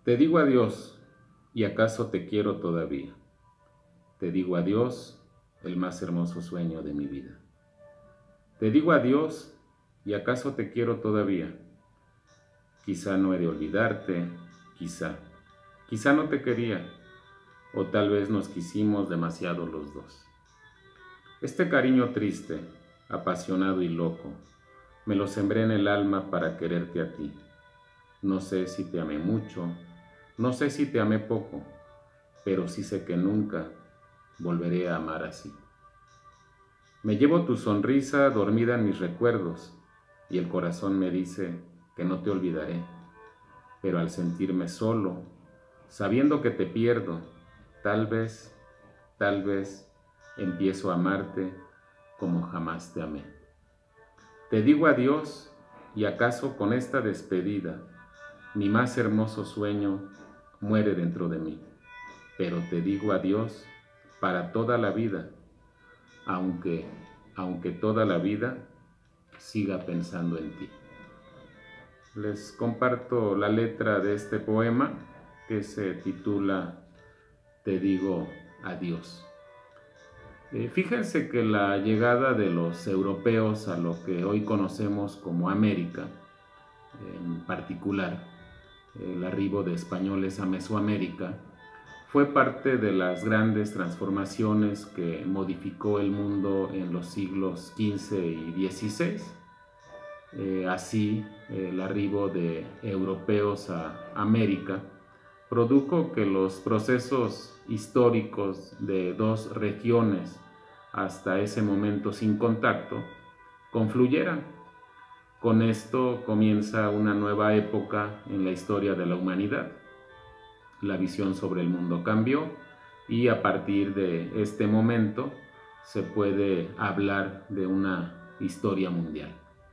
Te digo adiós, y acaso te quiero todavía. Te digo adiós, el más hermoso sueño de mi vida. Te digo adiós, y acaso te quiero todavía. Quizá no he de olvidarte, quizá no te quería, o tal vez nos quisimos demasiado los dos. Este cariño triste, apasionado y loco, me lo sembré en el alma para quererte a ti. No sé si te amé mucho, no sé si te amé poco, pero sí sé que nunca volveré a amar así. Me llevo tu sonrisa dormida en mis recuerdos y el corazón me dice que no te olvidaré, pero al sentirme solo, sabiendo que te pierdo, tal vez empiezo a amarte como jamás te amé. Te digo adiós y acaso con esta despedida mi más hermoso sueño muere dentro de mí, pero te digo adiós para toda la vida, aunque toda la vida siga pensando en ti. Les comparto la letra de este poema que se titula Te digo adiós. Fíjense que la llegada de los europeos a lo que hoy conocemos como América, en particular el arribo de españoles a Mesoamérica, fue parte de las grandes transformaciones que modificó el mundo en los siglos XV y XVI. Así, el arribo de europeos a América produjo que los procesos históricos de dos regiones, hasta ese momento sin contacto, confluyeran. Con esto comienza una nueva época en la historia de la humanidad. La visión sobre el mundo cambió y a partir de este momento se puede hablar de una historia mundial.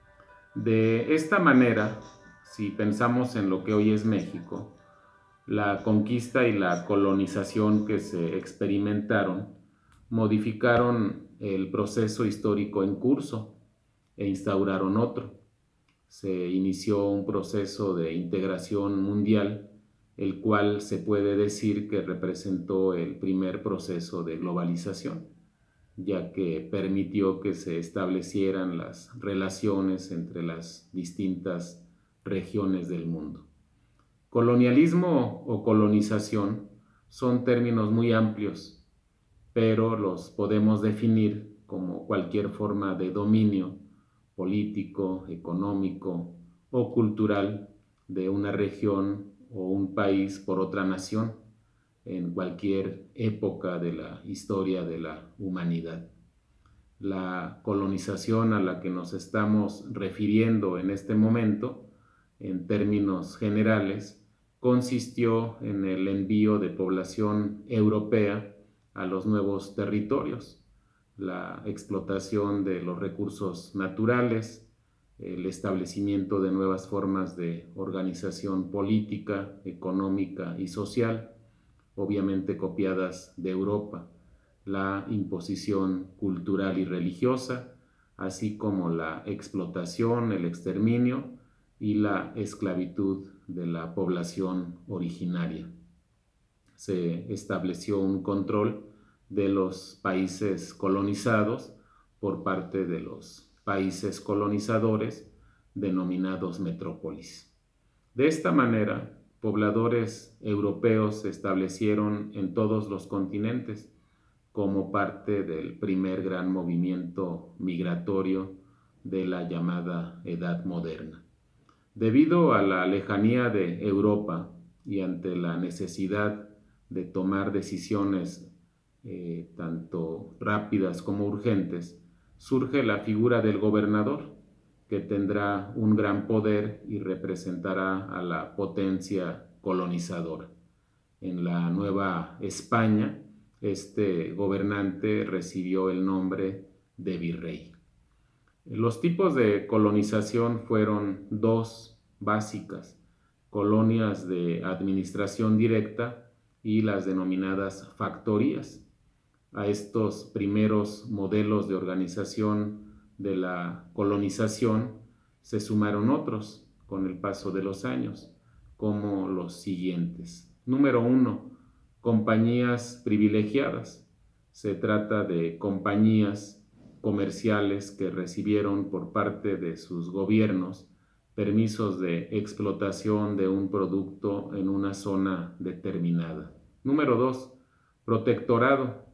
De esta manera, si pensamos en lo que hoy es México, la conquista y la colonización que se experimentaron modificaron el proceso histórico en curso e instauraron otro. Se inició un proceso de integración mundial, el cual se puede decir que representó el primer proceso de globalización, ya que permitió que se establecieran las relaciones entre las distintas regiones del mundo. Colonialismo o colonización son términos muy amplios, pero los podemos definir como cualquier forma de dominio político, económico o cultural de una región o un país por otra nación en cualquier época de la historia de la humanidad. La colonización a la que nos estamos refiriendo en este momento, en términos generales, consistió en el envío de población europea a los nuevos territorios, la explotación de los recursos naturales, el establecimiento de nuevas formas de organización política, económica y social, obviamente copiadas de Europa, la imposición cultural y religiosa, así como la explotación, el exterminio y la esclavitud de la población originaria. Se estableció un control de los países colonizados por parte de los países colonizadores denominados metrópolis. De esta manera, pobladores europeos se establecieron en todos los continentes como parte del primer gran movimiento migratorio de la llamada Edad Moderna. Debido a la lejanía de Europa y ante la necesidad de tomar decisiones tanto rápidas como urgentes, surge la figura del gobernador, que tendrá un gran poder y representará a la potencia colonizadora. En la Nueva España, este gobernante recibió el nombre de virrey. Los tipos de colonización fueron dos básicas: colonias de administración directa y las denominadas factorías. A estos primeros modelos de organización de la colonización se sumaron otros con el paso de los años, como los siguientes. Número 1, compañías privilegiadas. Se trata de compañías comerciales que recibieron por parte de sus gobiernos permisos de explotación de un producto en una zona determinada. Número 2, protectorado,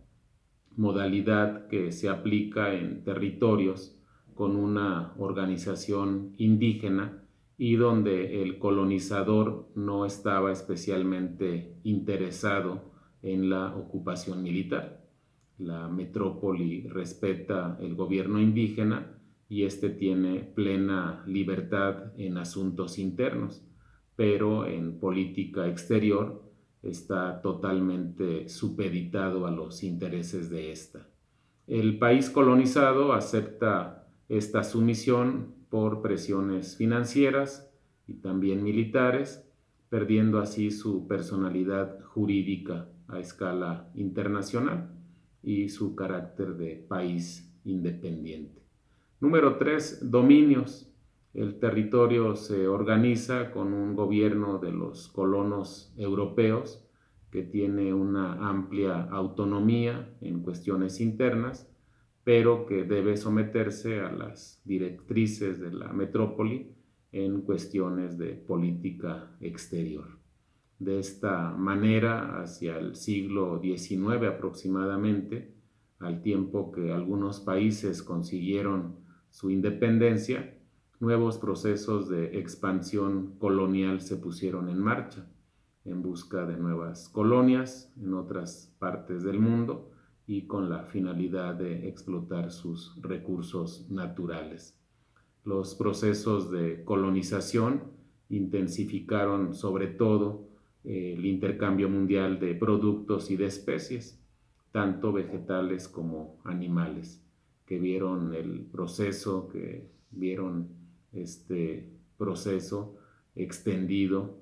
modalidad que se aplica en territorios con una organización indígena y donde el colonizador no estaba especialmente interesado en la ocupación militar. La metrópoli respeta el gobierno indígena y éste tiene plena libertad en asuntos internos, pero en política exterior está totalmente supeditado a los intereses de ésta. El país colonizado acepta esta sumisión por presiones financieras y también militares, perdiendo así su personalidad jurídica a escala internacional y su carácter de país independiente. Número 3, dominios. El territorio se organiza con un gobierno de los colonos europeos que tiene una amplia autonomía en cuestiones internas, pero que debe someterse a las directrices de la metrópoli en cuestiones de política exterior. De esta manera, hacia el siglo XIX aproximadamente, al tiempo que algunos países consiguieron su independencia, nuevos procesos de expansión colonial se pusieron en marcha en busca de nuevas colonias en otras partes del mundo y con la finalidad de explotar sus recursos naturales. Los procesos de colonización intensificaron sobre todo el intercambio mundial de productos y de especies, tanto vegetales como animales, que vieron este proceso extendido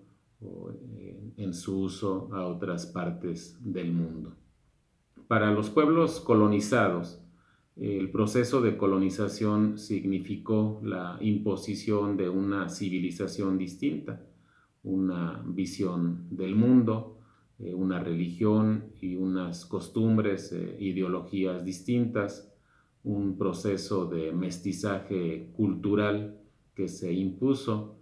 en su uso a otras partes del mundo. Para los pueblos colonizados, el proceso de colonización significó la imposición de una civilización distinta, una visión del mundo, una religión y unas costumbres, ideologías distintas, un proceso de mestizaje cultural que se impuso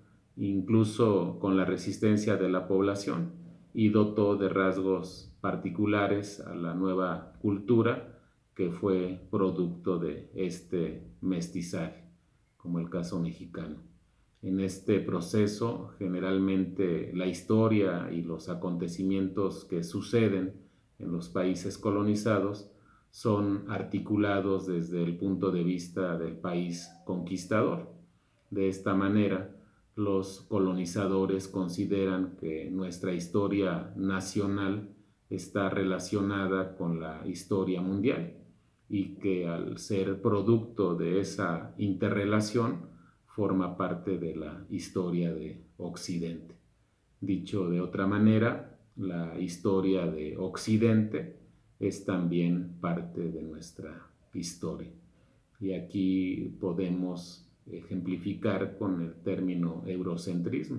incluso con la resistencia de la población y dotó de rasgos particulares a la nueva cultura que fue producto de este mestizaje, como el caso mexicano. En este proceso, generalmente la historia y los acontecimientos que suceden en los países colonizados son articulados desde el punto de vista del país conquistador. De esta manera, los colonizadores consideran que nuestra historia nacional está relacionada con la historia mundial y que al ser producto de esa interrelación forma parte de la historia de Occidente. Dicho de otra manera, la historia de Occidente es también parte de nuestra historia. Y aquí podemos ejemplificar con el término eurocentrismo.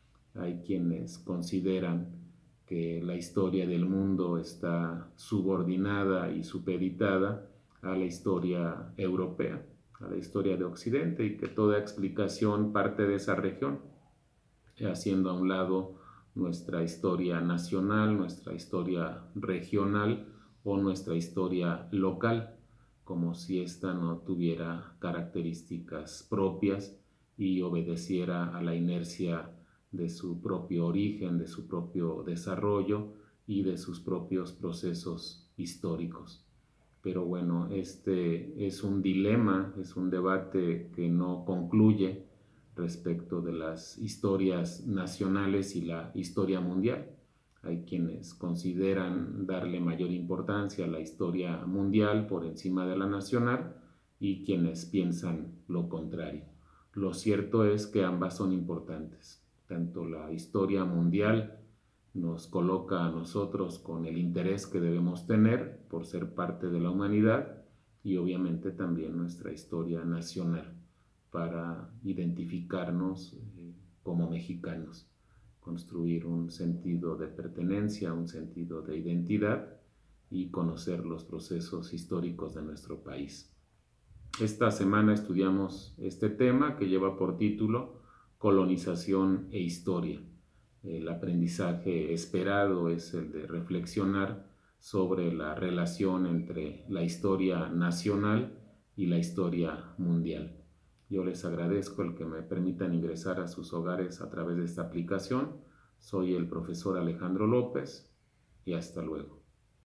Hay quienes consideran que la historia del mundo está subordinada y supeditada a la historia europea, a la historia de Occidente, y que toda explicación parte de esa región, haciendo a un lado nuestra historia nacional, nuestra historia regional o nuestra historia local, como si ésta no tuviera características propias y obedeciera a la inercia de su propio origen, de su propio desarrollo y de sus propios procesos históricos. Pero bueno, este es un dilema, es un debate que no concluye respecto de las historias nacionales y la historia mundial. Hay quienes consideran darle mayor importancia a la historia mundial por encima de la nacional y quienes piensan lo contrario. Lo cierto es que ambas son importantes. Tanto la historia mundial nos coloca a nosotros con el interés que debemos tener por ser parte de la humanidad y obviamente también nuestra historia nacional para identificarnos como mexicanos construir un sentido de pertenencia, un sentido de identidad y conocer los procesos históricos de nuestro país. Esta semana estudiamos este tema que lleva por título Colonización e Historia. El aprendizaje esperado es el de reflexionar sobre la relación entre la historia nacional y la historia mundial. Yo les agradezco el que me permitan ingresar a sus hogares a través de esta aplicación. Soy el profesor Alejandro López y hasta luego.